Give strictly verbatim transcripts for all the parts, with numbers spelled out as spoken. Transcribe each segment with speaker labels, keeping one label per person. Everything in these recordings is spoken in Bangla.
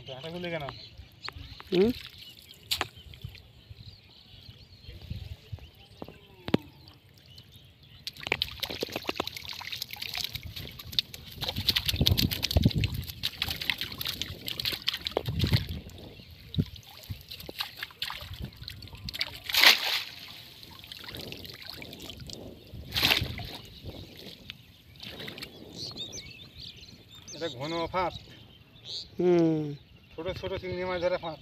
Speaker 1: হুম
Speaker 2: এটা ঘন ফাঁদ।
Speaker 1: হুম
Speaker 2: ছোট ছোট চিংড়ি মাছ ধরে ফাঁদ।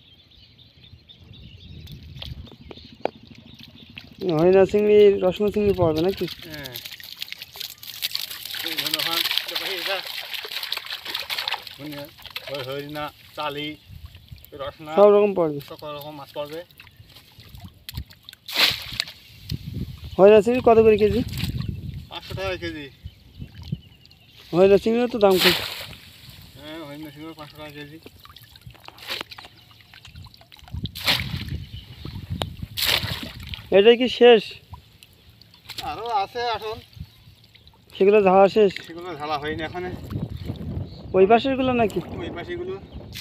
Speaker 1: হরিণা চিংড়ি রসনা চিংড়ি পড়বে নাকি?
Speaker 2: হ্যাঁ ঘন ফাঁদ। এটা হরিণা, চালি, রসনা
Speaker 1: সব রকম পড়বে,
Speaker 2: সকল রকম মাছ পড়বে।
Speaker 1: হরিণা চিংড়ি কত করে কেজি?
Speaker 2: পাঁচশো টাকা কেজি।
Speaker 1: হরিণা চিংড়িও তো দাম খুব।
Speaker 2: হ্যাঁ হরিণা চিংড়ি পাঁচশো টাকা কেজি।
Speaker 1: এটাই কি শেষ?
Speaker 2: আরও আছে এখন,
Speaker 1: সেগুলো ঝাড়া শেষ?
Speaker 2: সেগুলো ঝাড়া হয়নি এখানে।
Speaker 1: ওই পাশেরগুলো নাকি?
Speaker 2: ওই পাশেগুলো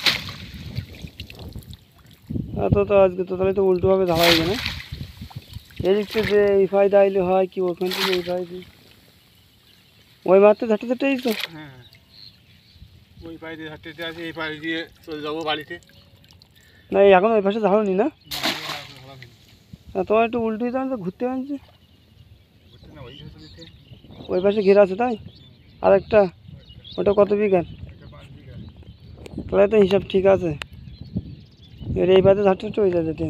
Speaker 1: এত তো আজকে তো তাহলে তো উল্টোভাবে ঝাড়া হয়ে না। এদিক থেকে যে এই ফায়দা আইলে হয় কি, ওখান থেকে এই ফায়দা ওই মারতে ঝাঁটতে ঝাঁটেই তো।
Speaker 2: হ্যাঁ ওই পায়ে দিয়ে হাঁটতে আছে, এই পায়ে দিয়ে চলে যাবো বাড়িতে।
Speaker 1: না এখন ওই পাশে ঝাড়ুনি না? তোমার একটু উল্টোই দাম তো ঘুরতে আনছে। ওই পাশে ঘেরা আছে তাই? আর একটা ওটা কত বিঘার? তাহলে তো হিসাব ঠিক আছে। এর এই পাশে ঝাড়তে ঝাড়তে ওই যেতে।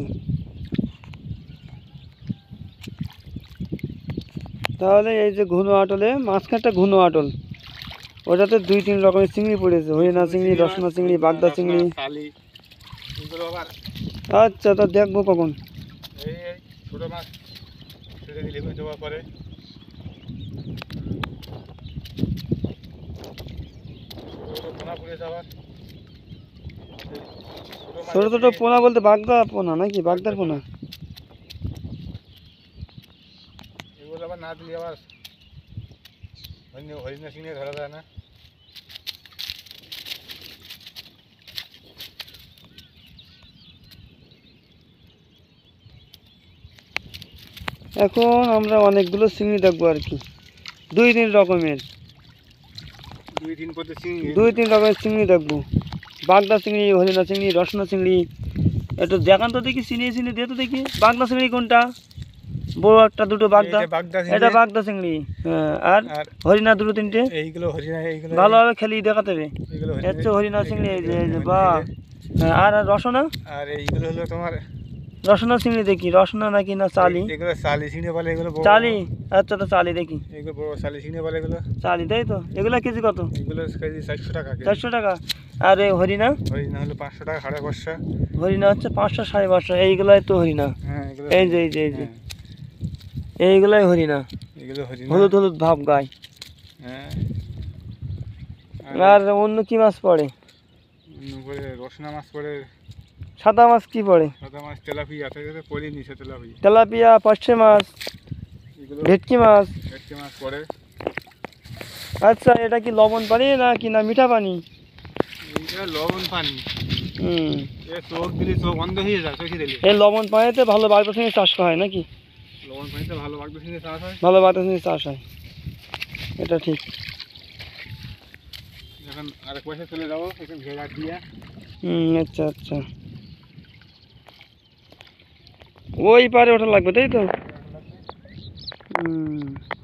Speaker 1: তাহলে এই যে ঘুনো আটলে মাঝখানটা ঘুনো আটল, ওটাতে দুই তিন রকমের চিংড়ি পড়েছে, হরিণা চিংড়ি, রসনা চিংড়ি, বাগদা চিংড়ি। আচ্ছা তা দেখবো কখন?
Speaker 2: ছোট মাছ ছেড়ে দিলে হয়ে যাওয়ার পরে
Speaker 1: ছোটো ছোটো পোনা বলতে বাগদা পোনা নাকি? বাগদার পোনা
Speaker 2: এগুলো আবার না দিলে আবার হরিণা চিংড়ি ধরা যায় না।
Speaker 1: এখন আমরা অনেকগুলো চিংড়ি দেখবো আর কি, দুই তিন রকমের
Speaker 2: দুই তিন পথে চিংড়ি
Speaker 1: দুই তিন রকমের চিংড়ি দেখবো। বাগদা চিংড়ি, হরিণা চিংড়ি, রসনা চিংড়ি। একটু দেখান তো দেখি, চিনিয়ে চিনিয়ে দিয়ে তো দেখি। বাগদা চিংড়ি কোনটা? বড় একটা দুটো বাগদা, এটা বাগদা চিংড়ি। হ্যাঁ আর হরিণা দুটো তিনটে।
Speaker 2: এইগুলো হরিণা, এইগুলো
Speaker 1: ভালোভাবে খেলি দেখাতে হবে। হচ্ছে হরিণা চিংড়ি, এই যে এই যে বাহ। হ্যাঁ আর রসনা?
Speaker 2: আর এইগুলো হলো তোমার
Speaker 1: রসনা চিংড়ি দেখি, রসনা নাকি না চালি?
Speaker 2: এগুলো চালি চিংড়ি বলে, এগুলো
Speaker 1: চালি। আচ্ছা তো চালি দেখি,
Speaker 2: এগুলো বড় চালি চিংড়ি বলে এগুলো।
Speaker 1: চালি তাই তো। এগুলা কেজি কত?
Speaker 2: এগুলো কেজি চারশো টাকা।
Speaker 1: চারশো টাকা। আর এই হরিণা?
Speaker 2: হরিণা হলো পাঁচশো টাকা, সাড়ে পাঁচশো।
Speaker 1: হরিণা হচ্ছে পাঁচশো সাড়ে পাঁচশো। এইগুলাই তো হরিণা।
Speaker 2: হ্যাঁ
Speaker 1: এই যে এই যে এই যে এইগুলাই হরিণা,
Speaker 2: এগুলো হরিণা।
Speaker 1: হলুদ হলুদ ভাব গায়ে।
Speaker 2: হ্যাঁ
Speaker 1: আর অন্য কি মাছ পড়ে?
Speaker 2: পরে রসনা মাছ পড়ে।
Speaker 1: সাদা মাছ কি পড়ে?
Speaker 2: সাদা মাছ তেলাপিয়া পড়ে নিচে, তেলাপিয়া,
Speaker 1: তেলাপিয়া, পার্শে মাছ, ভেটকি মাছ।
Speaker 2: ভেটকি মাছ পড়ে।
Speaker 1: আচ্ছা এটা কি লবণ পানি না কি না মিঠা পানি?
Speaker 2: এইটা লবণ পানি।
Speaker 1: হুম
Speaker 2: এ চোখ দিলে চোখ বন্ধ হয়ে যায়, চোখে দিলে।
Speaker 1: এই লবণ পানিতে ভালো বাগদা চিংড়ি চাষ করা হয় নাকি?
Speaker 2: লবণ পানিতে ভালো বাগদা চিংড়ি চাষ হয়।
Speaker 1: ভালো বাগদা চিংড়ি চাষ হয়, এটা ঠিক।
Speaker 2: এখন আরেক পাশে চলে যাবো, এখন ঘেরা দিয়ে।
Speaker 1: হুম আচ্ছা আচ্ছা, ওই পারে ওঠা লাগবে তাই তো। হুম